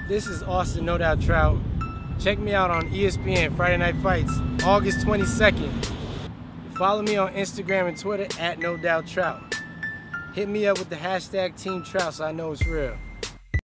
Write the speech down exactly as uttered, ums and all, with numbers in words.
This is Austin No Doubt Trout. Check me out on E S P N Friday Night Fights, August twenty-second. Follow me on Instagram and Twitter at No Doubt Trout. Hit me up with the hashtag Team Trout so I know it's real.